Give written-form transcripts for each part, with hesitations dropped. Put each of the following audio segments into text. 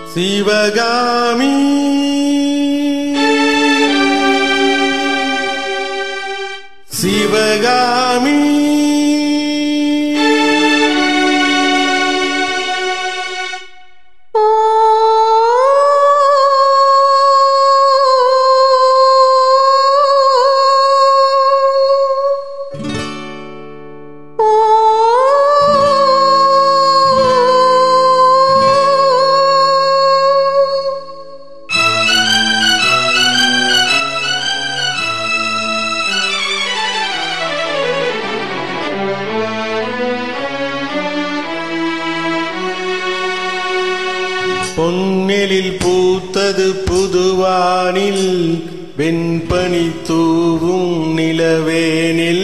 சிவகாமி சிவகாமி பொன்னெழில் பூத்தது புதுவானில் வெண்பனி தூவும் நிலவேனில்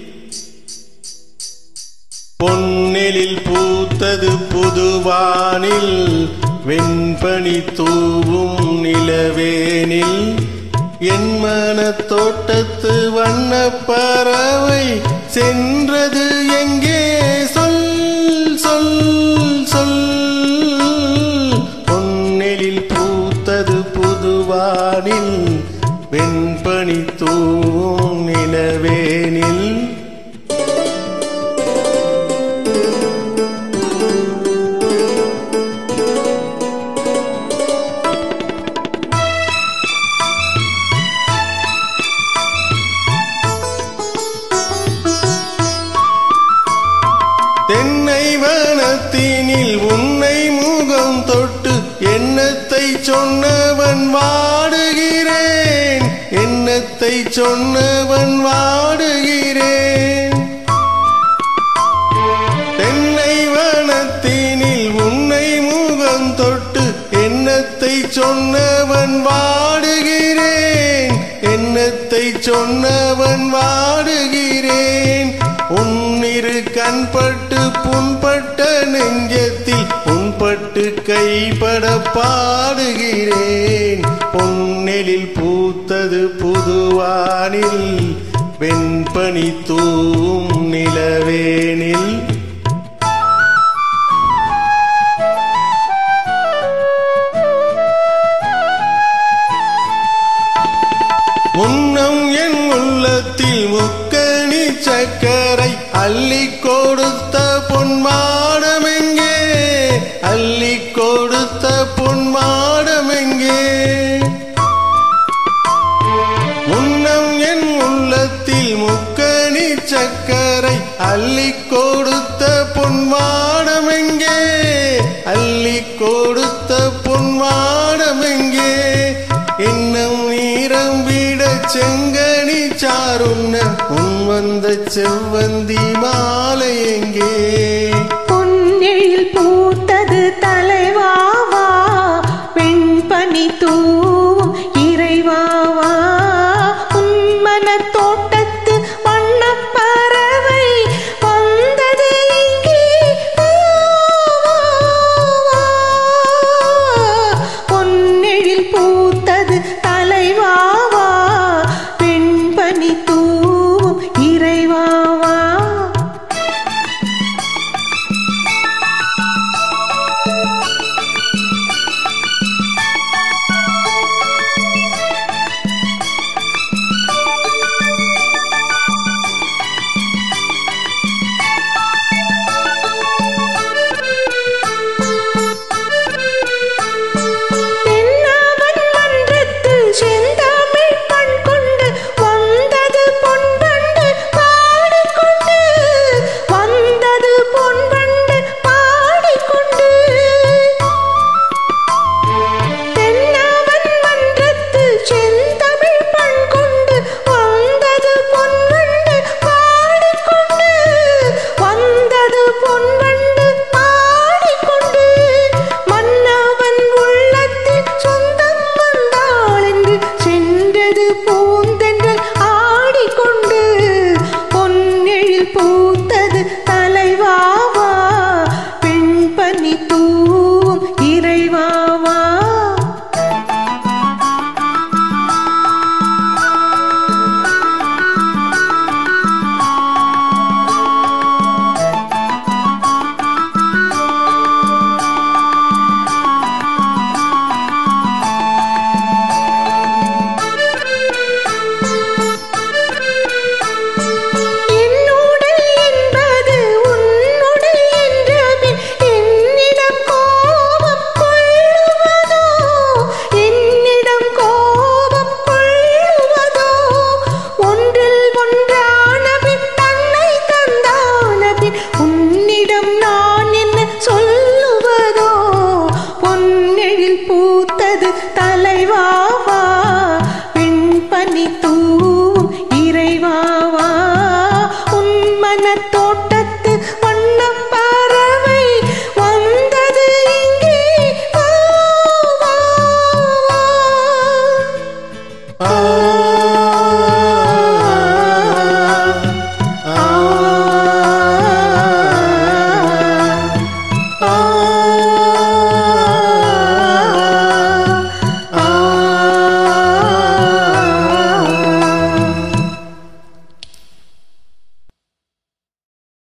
பொன்னெழில் பூத்தது புதுவானில் வெண்பனி தூவும் நிலவேனில் என் மனத் தோட்டத்து வண்ணப் பறவை சென்றது எங்கே சொல் சொல் சொல் புதுவானில் வெண்பனி தூவும் நிலவேனில் தென்னை வனத்தினில் உன்னை முகம் தொட்டு எண்ணத்தை சொன்னவன் வாடுகிறேன் எண்ணத்தை சொன்னவன் வாடுகிறேன் தென்னை வனத்தினில் உன்னை முகம் தொட்டு எண்ணத்தை சொன்னவன் வாடுகிறேன் எண்ணத்தை சொன்னவன் வாடுகிறேன் உன்னிரு கண்பட்டு புண்பட்ட நெஞ்சத்தில் புண்பட்டு கைப்பட பாடுகிறேன் பொன்னெழில் பூத்தது புதுவானில் வெண்பனி தூவும் நிலவேனில் முன்னம் என் உள்ளத்தில் முக்கணி சக்கரை அள்ளி கொடுத்த பொன்மாடமெங்கே அள்ளி கொடுத்த பொன்மாடமெங்கே முன்னம் என் உள்ளத்தில் முக்கணி சக்கரை அள்ளி கொடுத்த பொன்மாடமெங்கே அள்ளி கொடுத்த பொன்மாடமெங்கே இன்னும் நீரம் விட செங்கனி சாருண்ண உன் வந்த செவ்வந்தி மாலை எங்கே பொன்னெழில் பூத்தது தலைவாவா வெண்பனி தூவும் இறைவாவா உன்மன தோட்டத்து வண்ணப் பறவை வந்தது இங்கே பொன்னெழில் பூத்தது தலைவாவா வெண்பனி தூவும் இறைவாவா தலைவாவா